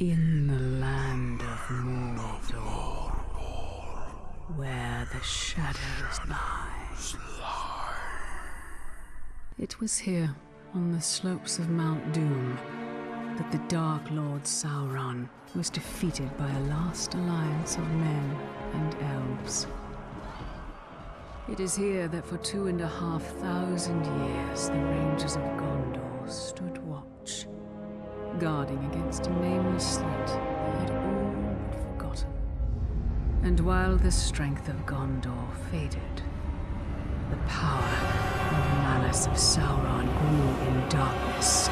In the land of Mordor, where the shadows lie. It was here, on the slopes of Mount Doom, that the Dark Lord Sauron was defeated by a last alliance of men and elves. It is here that for 2,500 years the Rangers of Gondor stood watch, guarding against a nameless threat they had all but forgotten. And while the strength of Gondor faded, the power and malice of Sauron grew in darkness.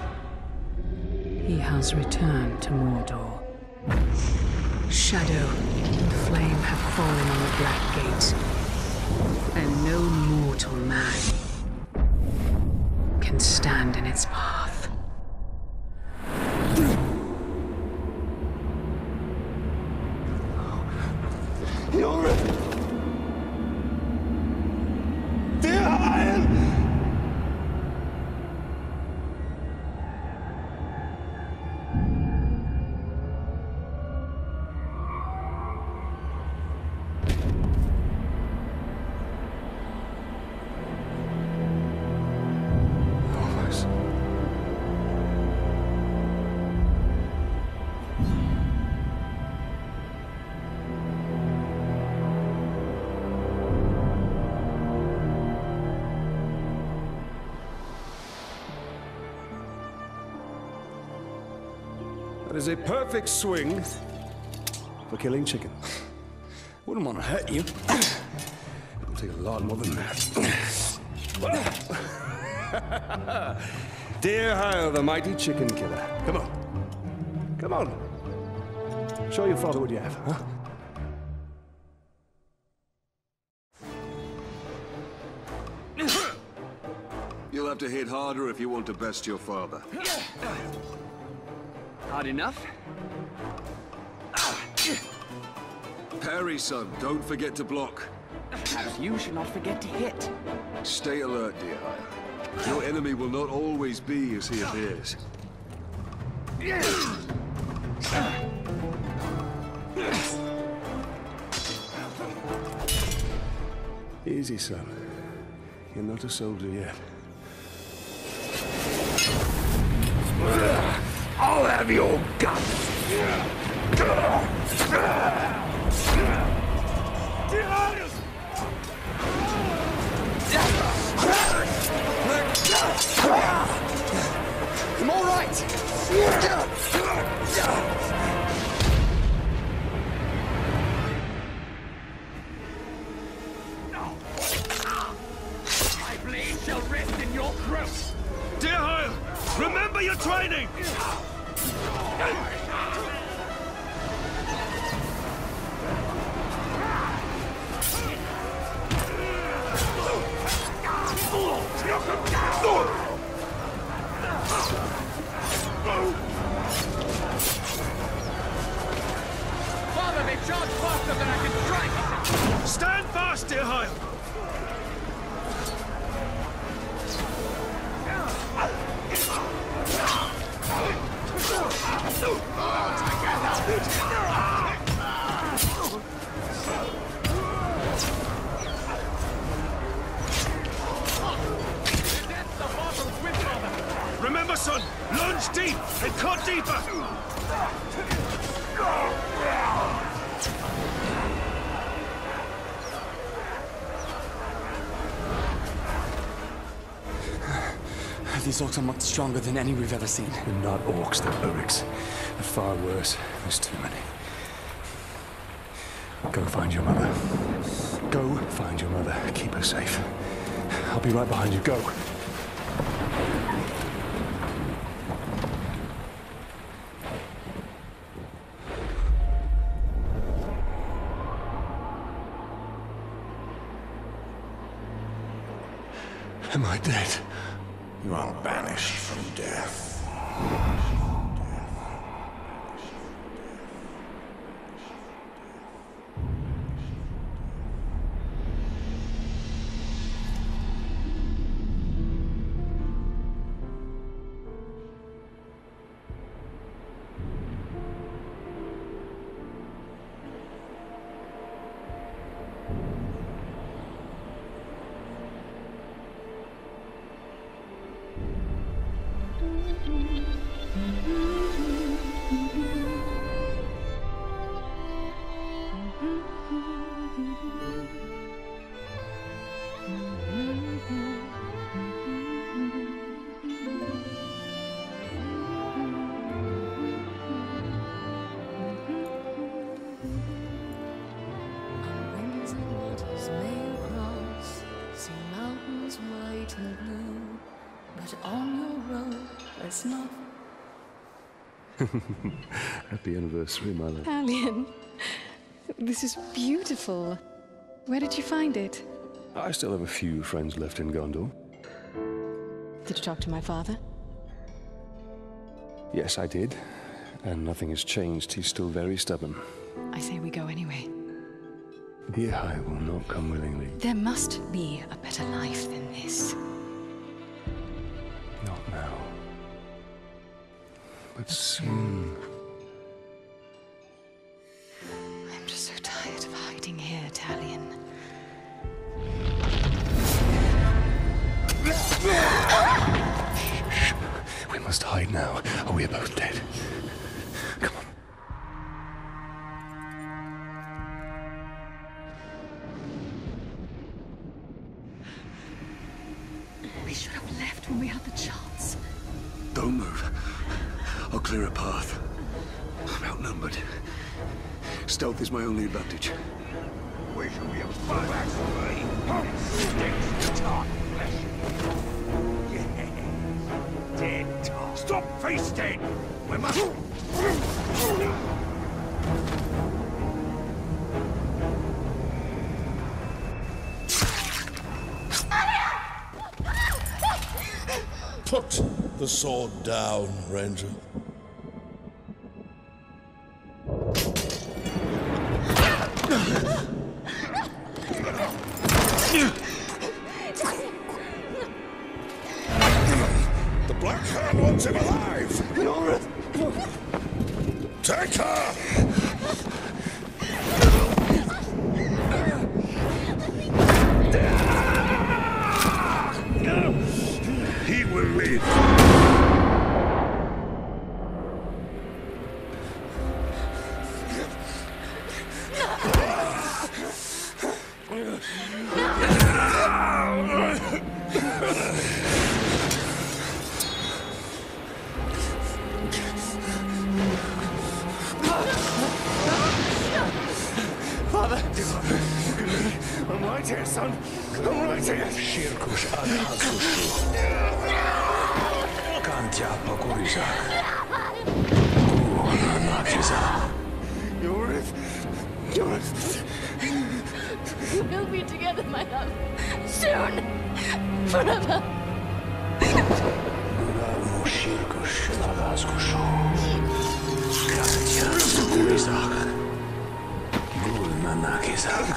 He has returned to Mordor. Shadow and flame have fallen on the Black Gate, and no mortal man can stand in its path. You're it! Dear Iron! That is a perfect swing for killing chicken. Wouldn't want to hurt you. It'll take a lot more than that. Dear Hyle, the mighty chicken killer. Come on. Come on. Show your father what you have, huh? You'll have to hit harder if you want to best your father. Hard enough? Parry, son. Don't forget to block. Perhaps you should not forget to hit. Stay alert, dear Hyle. Your enemy will not always be as he appears. Easy, son. You're not a soldier yet. I'll have your guts! I'm all right! My blade shall rest in your throat! Dear Hyle, remember your training! Father, they charge faster than I can strike! Stand fast, dear Hyle! Remember, son, lunge deep and cut deeper! These orcs are much stronger than any we've ever seen. They're not orcs, they're Uruks. They're far worse. There's too many. Go find your mother. Go find your mother. Keep her safe. I'll be right behind you. Go. Am I dead? You are banished from death. But on your road, there's not. Happy anniversary, my love. Alien, this is beautiful. Where did you find it? I still have a few friends left in Gondor. Did you talk to my father? Yes, I did. And nothing has changed. He's still very stubborn. I say we go anyway. Dear, I will not come willingly. There must be a better life than this. Not now. But soon. I'm just so tired of hiding here, Talion. Shh. We must hide now, or we are both dead. Come on. We should have left when we had the chance. Don't move. I'll clear a path. I'm outnumbered. Stealth is my only advantage. We shall be a back away. Sticks to talk flesh. Dead talk. Stop feasting! We must. Put the sword down, Ranger. The Black Hand wants him alive! Take her! He will live. Father! I'm right here, son. I'm right here. Shirkush adhazushu. Kantya pakurizak. Nakizak. Yorith! We'll be together, my love. Soon. Forever. Shirkush adhazushu. Kantya pakurizak. Nakizak.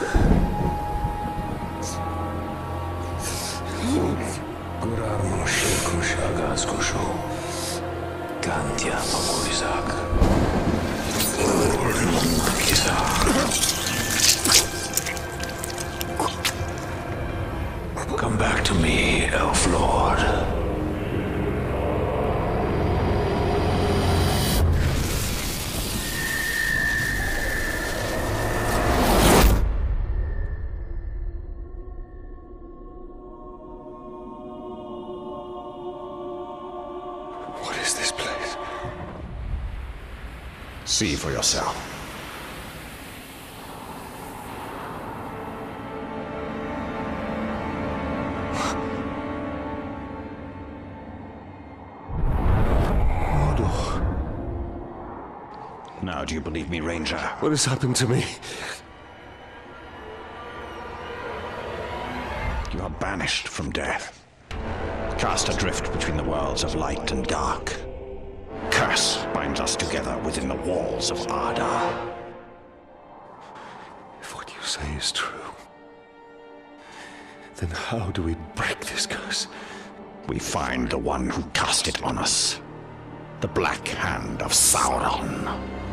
Gurarno shirkush agazkushu. Kantya pakurizak. Come back to me, Elf Lord. What is this place? See for yourself. Mordor. Now, do you believe me, Ranger? What has happened to me? You are banished from death. Cast adrift between the worlds of light and dark. Curse binds us together within the walls of Arda. If what you say is true, then how do we break this curse? We find the one who cast it on us. The Black Hand of Sauron.